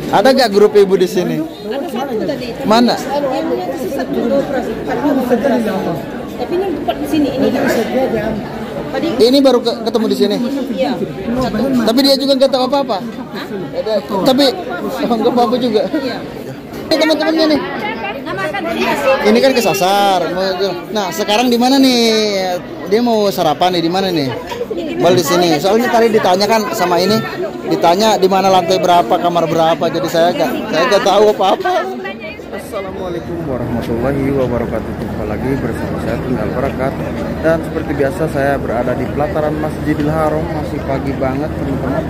Ada nggak grup ibu di sini? Ada satu tadi. Mana? Ibunya tersesat di operasi. Tapi ini bukan di sini. Ini tadi. Ini baru ketemu di sini. Iya. Tapi dia juga nggak tahu apa-apa. Tapi nggak apa-apa juga. Iya. Ini teman-temannya nih. Ini kan kesasar. Nah, sekarang di mana nih? Dia mau sarapan nih di mana nih? Bal di sini. Soalnya tadi ditanya kan sama ini, ditanya di mana lantai berapa, kamar berapa. Jadi saya nggak tahu apa-apa. Assalamualaikum warahmatullahi wabarakatuh. Jumpa lagi bersama saya Tunggal Barakat. Dan seperti biasa saya berada di pelataran Masjidil Haram. Masih pagi banget teman-teman.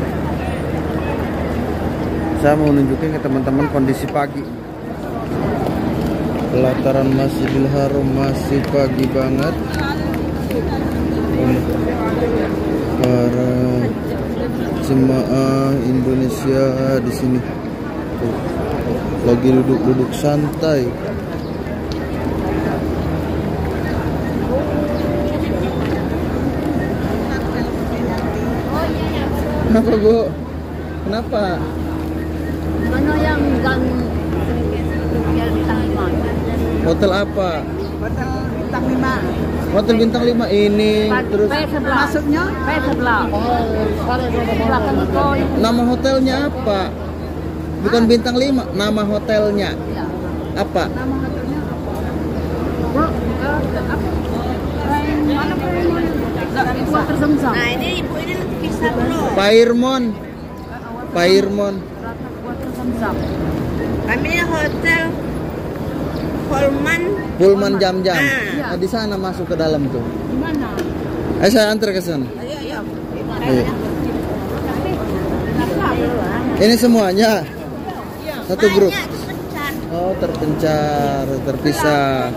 Saya mau nunjukin ke teman-teman kondisi pagi. Pelataran Masjidil Haram masih pagi banget. Para jemaah Indonesia di sini tuh, lagi duduk-duduk santai. Kenapa Bu? Kenapa? Mana yang gang bintang 5? Hotel apa? Hotel bintang 5. Hotel bintang 5 ini. Terus Maksudnya? Sebelah. Belakang itu. nama hotelnya apa? Bukan bintang 5, nama hotelnya apa? Nama hotelnya Water Zamzam. Nah ini ibu ini bisa belum? Pairmon. Pairmon. Water Zamzam. Kami hotel Pullman jam-jam. Ah. Nah, di sana masuk ke dalam tuh. Di mana? Ayo saya antar ke sana. Ayo. Ayo. Ini semuanya satu grup. Oh, terpencar, terpisah.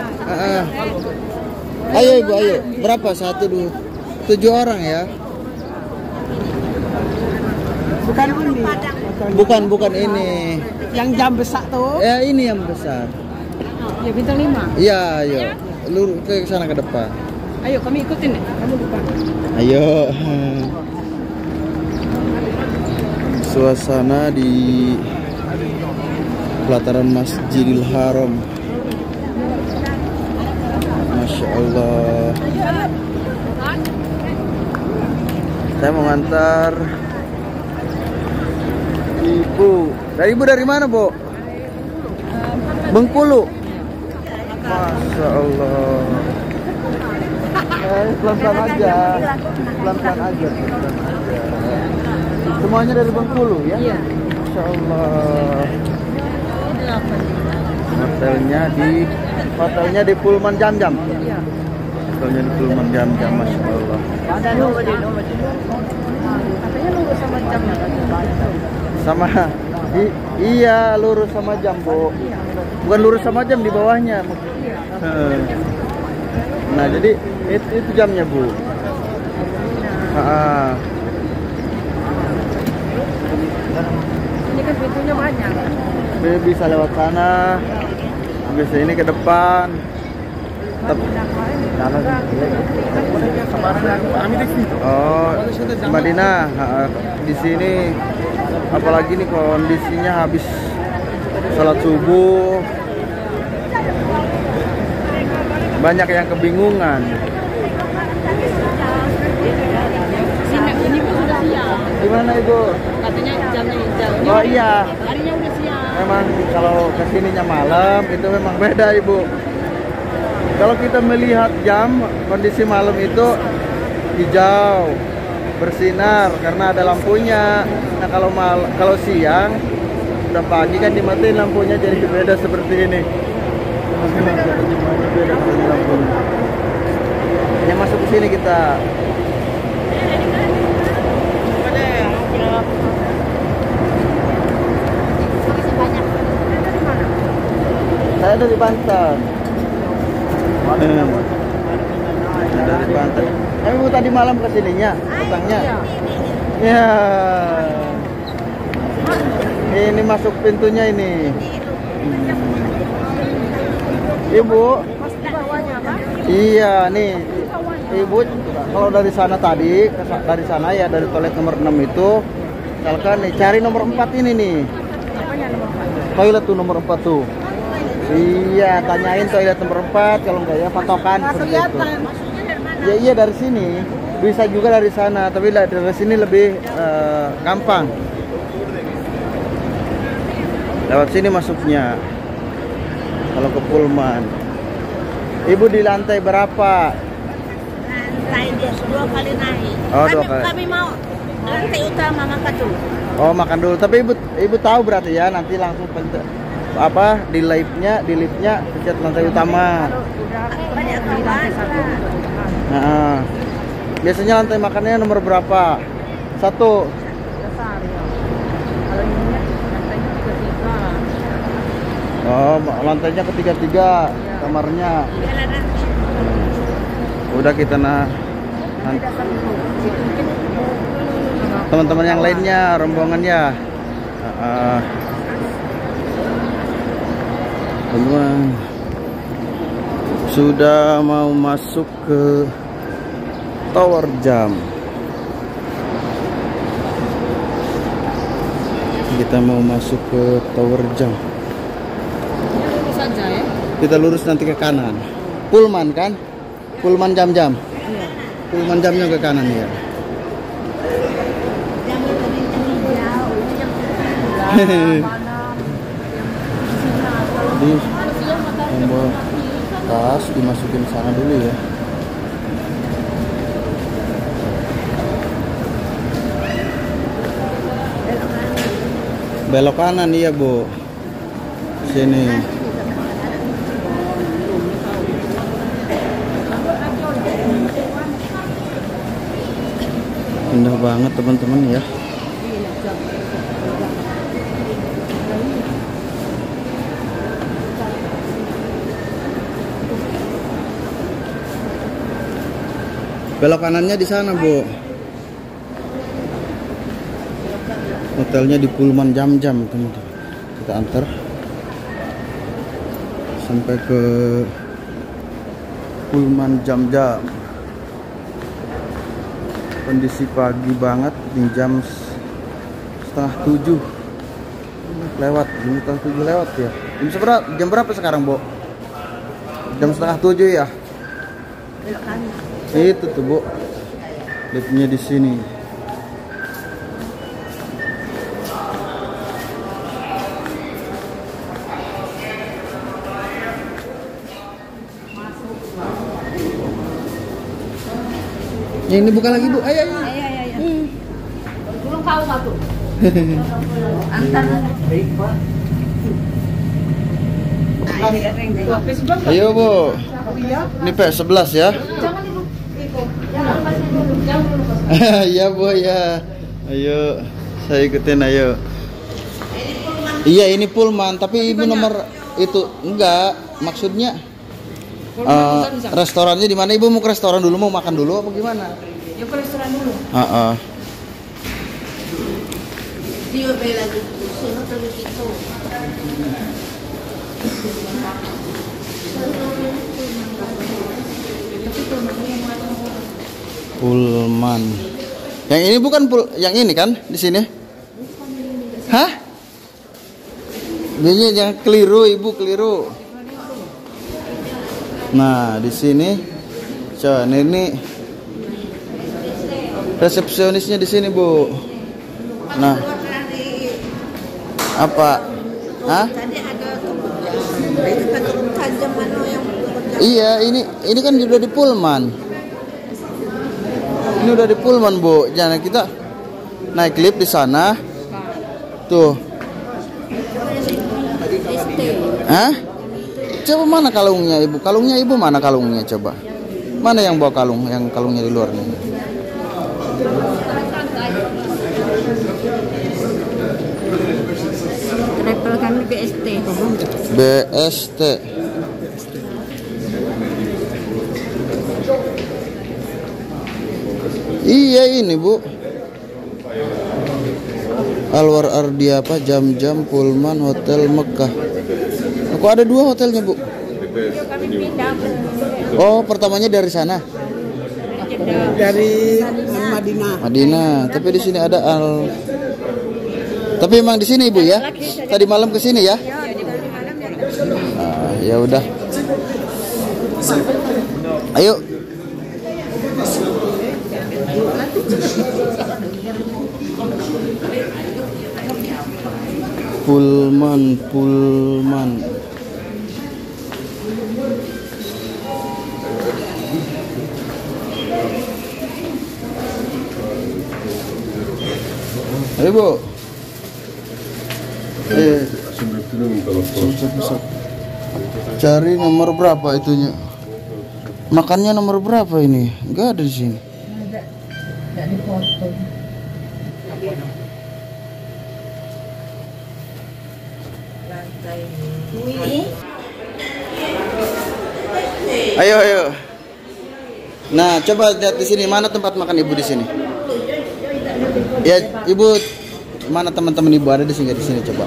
Ayo ibu, ayo. Berapa? 1, 2, 7 orang ya? Bukan ini. Bukan ini. Yang jam besar tuh. Ya ini yang besar. Ya bintang 5. Iya, ayo. Lurus ke sana ke depan. Ayo kami ikutin ya. Kamu depan. Ayo. Suasana di pelataran Masjidil Haram. Masya Allah. Saya mau ngantar ibu. Ibu dari mana, Bu? Bengkulu. Masya Allah. Pelan-pelan aja. Pelan-pelan aja. Semuanya dari Bengkulu ya? Iya. Masya Allah. Hotelnya di Pullman jam-jam. Iya. Hotelnya di Pullman jam-jam, Masya Allah. Ada nomor di. Katanya nunggu sama jam. Sama iya lurus sama jam, Bu. Bukan lurus sama jam, di bawahnya. Nah, jadi itu jamnya, Bu. Ini kan pintunya banyak. Bisa lewat sana. Bisa ini ke depan. Oh, Madinah. Di sini apalagi nih kondisinya habis sholat subuh. Banyak yang kebingungan. Ini pun sudah siang. Gimana Ibu? Katanya jamnya jauh. Oh iya. Harinya udah siang. Memang kalau kesininya malam itu memang beda Ibu. Kalau kita melihat jam kondisi malam itu hijau, bersinar karena ada lampunya. Nah kalau siang udah pagi kan dimatiin lampunya jadi beda seperti ini. Beda seperti lampunya. Yang masuk ke sini kita. Saya dari Banten. Dari Banten. Ibu tadi malam kesininya, datangnya. Ya. Ini masuk pintunya ini. Ibu. Iya nih. Ibu kalau dari sana tadi, dari sana ya dari toilet nomor 6 itu, misalkan nih cari nomor 4 ini nih. Apanya nomor 4? Toilet tuh nomor 4 tuh. Iya, tanyain toilet nomor 4, kalau enggak ya patokan seperti itu. Ya iya dari sini. Bisa juga dari sana, tapi dari sini lebih gampang. Lewat sini masuknya. Kalau ke Pullman. Ibu di lantai berapa? Lantai dia 2 kali naik. Oh, 2 kali. Kami mau lantai utama makan dulu. Oh, makan dulu. Tapi ibu tahu berarti ya, nanti langsung apa di liftnya pencet lantai utama. Banyak kawan. Nah, biasanya lantai makannya nomor berapa? 1. Dasar ya. Kalau ini lantainya 33. Oh, lantainya ke-33 kamarnya. Udah kita nanti teman-teman yang lainnya rombongannya. Teman-teman sudah mau masuk ke Tower Jam. Kita mau masuk ke Tower Jam. Lurus saja ya. Kita lurus nanti ke kanan. Pullman kan? Pullman jam-jam. Pullman jamnya ke kanan ya. Di tombol tas dimasukin sana dulu ya. Belok kanan iya Bu. Sini. Indah banget teman-teman ya. Belok kanannya di sana, Bu. Hotelnya di Pullman jam-jam, teman-teman. Kita antar sampai ke Pullman jam-jam. Kondisi pagi banget, di jam 6:30 lewat, jam 6:30 lewat ya. Jam berapa sekarang, Bu? Jam 6:30 ya. Itu tuh Bu, liftnya di sini. Ya, ini buka lagi Bu, ayo. Belum kau satu. Antar. Ayo Bu, ini PS11 ya. Iya Bu ya. Ayo, saya ikutin ayo. Iya ini Pullman, tapi ibu nomor itu enggak, maksudnya restorannya di mana? Ibu mau ke restoran dulu, mau makan dulu apa gimana? Yuk ke restoran dulu. Dia bela gitu, suruh pergi gitu. Pullman. Yang ini bukan yang ini kan di sini? Hah? Ini yang keliru, Ibu keliru. Nah, di sini. Coba ini resepsionisnya di sini, Bu. Nah. Apa? Hah? Tadi ada tajam mana yang Iya, ini kan udah di Pullman. Ini udah di Pullman, Bu. Jangan kita naik lift di sana. Tuh. Hah? Coba mana kalungnya, Ibu? Kalungnya Ibu mana kalungnya coba? Mana yang bawa kalung? Yang kalungnya di luar nih. travel kami BST. BST. Iya ini Bu. Alwar Ardi apa? Jam-jam Pullman Hotel Mekah. Aku ada 2 hotelnya Bu. Kami pindah. Oh pertamanya dari sana. Dari Madinah. Madinah. Tapi di sini ada Tapi emang di sini Ibu ya? Tadi malam ke sini ya? Ah, ya udah. Ayo. Pullman. Ayo Bu. Cari nomor berapa itunya? Makannya nomor berapa ini? Enggak ada di sini. Enggak dipotong. Ayo. Nah, coba lihat di sini mana tempat makan Ibu di sini. Ya, Ibu, mana teman-teman Ibu ada di sini? Di sini coba.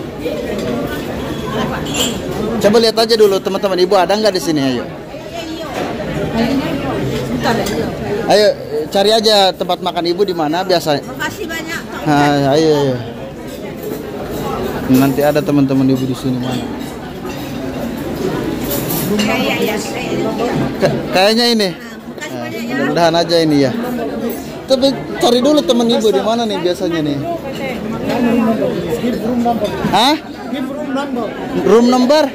Coba lihat aja dulu teman-teman Ibu ada nggak di sini? Ayo, cari aja tempat makan Ibu di mana biasa. Makasih banyak. Nah, ayo. Nanti ada teman-teman Ibu di sini mana? Kayaknya ini. Mudah-mudahan aja ini ya. Tapi cari dulu teman Ibu di mana nih biasanya nih? Hah? Room number?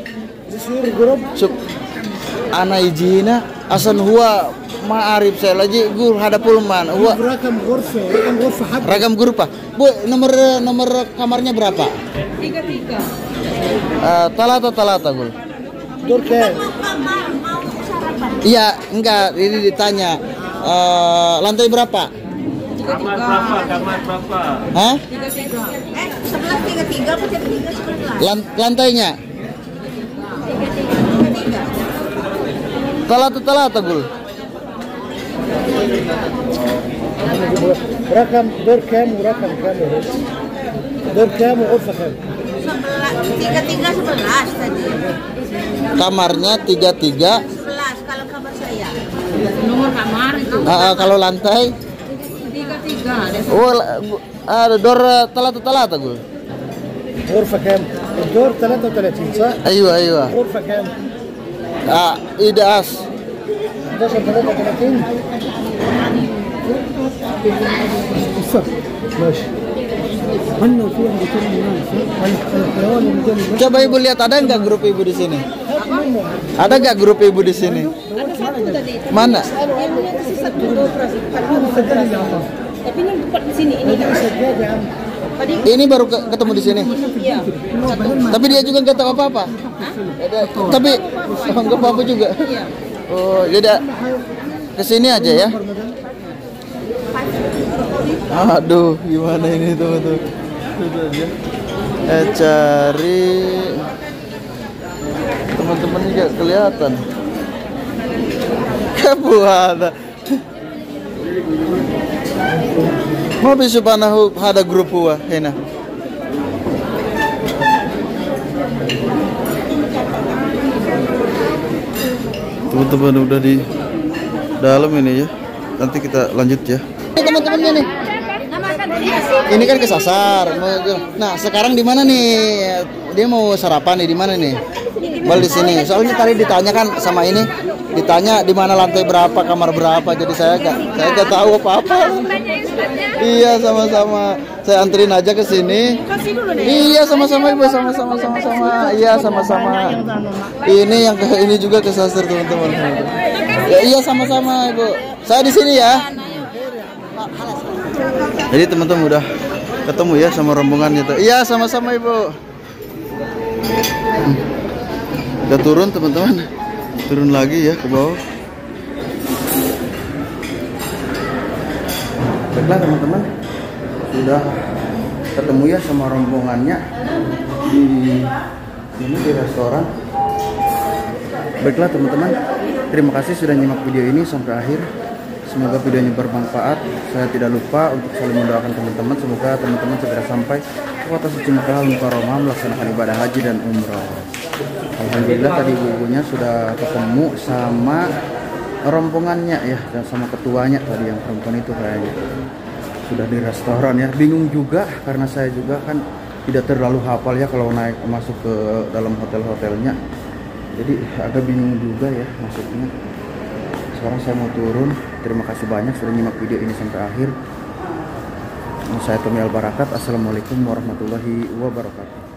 Ana izina asan huwa ma'arif saya lagi gur hada pulman huwa ragam gurfa. Bu, nomor kamarnya berapa? 33. Talata gul. Iya, enggak, ini ditanya. Lantai berapa? Kamar berapa? Hah? 11 33 apa 11? Lantainya? Talata gul. رقم دور كام ورقم كام دور كام وغرفة كام 33 11 tadi. Kamarnya 33. 11 kalau kamar saya. Nomor kamar itu. Kalau lantai 33. oh ada dor talata gul. غرفة كام الدور 33 صح Aywa. غرفة كام Idaas 11 33 ماشي هلا في عندي كم ناس الحيوان اللي Coba Ibu lihat ada nggak grup Ibu di sini? Ada nggak grup Ibu di sini? Ada satu tadi. Mana? Ilmunya itu satu operasi. Tapi ini bukan di sini ini. Tadi Ini baru ketemu di sini. iya. Tapi dia juga nggak tahu apa-apa. Tapi nggak apa-apa juga. Iya. Oh, jadi kesini aja ya. Aduh, gimana ini teman-teman? Cari teman-teman juga kelihatan. Kebuana. Mobil subhanahu hada grup huwa hena. Teman-teman udah di dalam ini ya. Nanti kita lanjut ya. Teman-temannya nih. Ini kan kesasar. Nah, sekarang di mana nih? Dia mau sarapan nih di mana nih? Bal di sini. Soalnya tadi ditanyakan sama ini, ditanya di mana lantai berapa, kamar berapa. Jadi saya enggak tahu apa-apa. Iya, sama-sama. Saya anterin aja ke sini. Iya, sama-sama Ibu, sama-sama. Iya, sama-sama. Ini yang ini juga kesasar teman-teman. Ya, iya sama-sama Ibu. Saya di sini ya. Jadi teman-teman udah ketemu ya sama rombongannya tuh. Iya sama-sama Ibu. Udah turun teman-teman. Turun lagi ya ke bawah. Baiklah teman-teman. Sudah ketemu ya sama rombongannya di restoran. Baiklah teman-teman. Terima kasih sudah nyimak video ini sampai akhir. Semoga videonya bermanfaat. Saya tidak lupa untuk selalu mendoakan teman-teman. Semoga teman-teman segera sampai ke kota suci Makkah Al-Mukarramah melaksanakan ibadah haji dan umrah. Alhamdulillah tadi ibu-ibunya sudah ketemu sama rombongannya ya, dan sama ketuanya tadi yang perempuan itu kayaknya. sudah di restoran ya. Bingung juga karena saya juga kan tidak terlalu hafal ya kalau naik masuk ke dalam hotel-hotelnya. Jadi agak bingung juga ya masuknya. Sekarang saya mau turun. Terima kasih banyak sudah nyimak video ini sampai akhir. Saya Tommy Albarakat. Assalamualaikum warahmatullahi wabarakatuh.